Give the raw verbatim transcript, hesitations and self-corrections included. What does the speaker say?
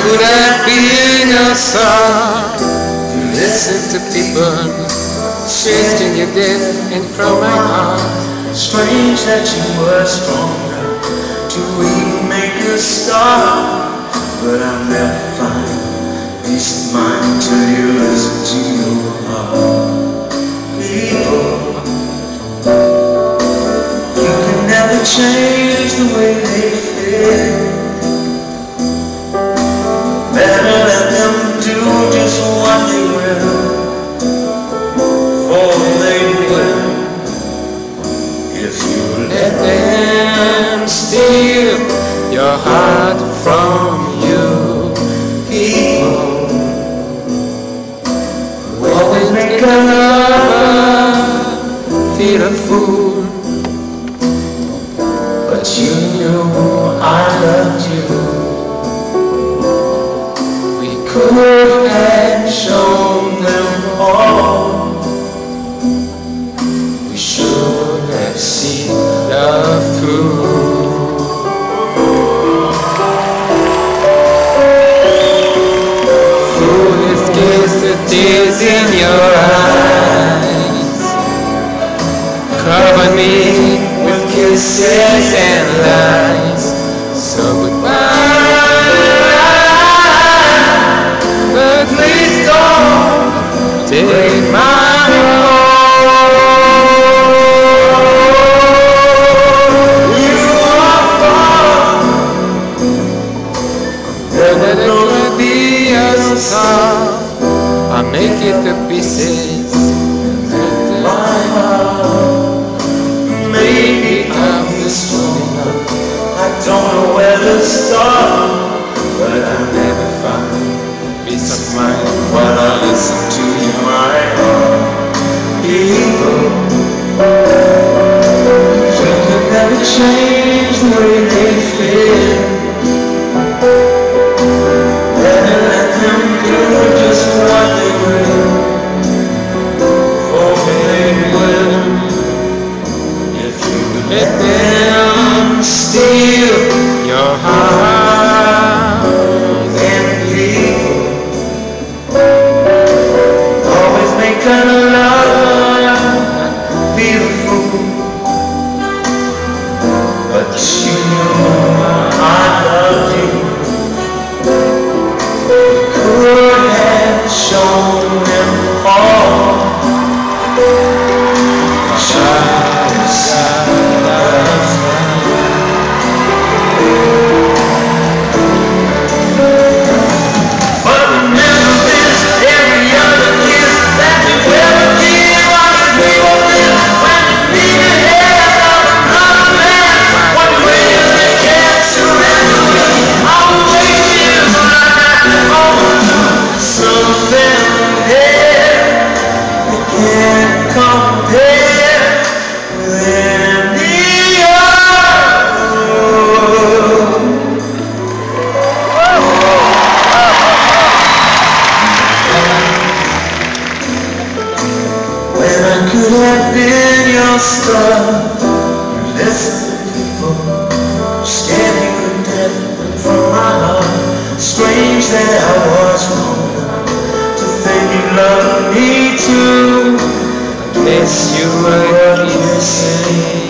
could have been a star to listen to people chasing your death in from my heart. Strange that you were strong enough to even make a start, but I'll never find peace of mind till you listen to your heart. People, you can never change the way they feel. Better let them do just what they will, for they will. If you Let them steal your heart from you. people Always make a lover feel a fool, but you knew I loved you. We could have shown them all. We should have seen love through. Foolish kiss the tears in your eyes, cover me with kisses and lies. So goodbye, but please don't take my heart. You are far, and it could be a star. I make it to pieces. my heart. Maybe I'm just strong enough, I don't know where to start, but I'll never find Peace of mind. when I listen to you, my heart. People, you can never change the way they feel. Better let them do just what they will, for they will. If you Let them steal your heart. and people always make a love feel a fool, but you know I love you. Could have shown them all. Side to side. But remember this, every other kiss that you ever give, I agree with this. When you leave your head of another man, what way does it get to me? I'll wait here like I hold you. Something there you can't compare with any other. When I could have been your star, you listen to people scared me to death from my heart. Strange that I was wrong to think you loved me too. Guess you were kissing.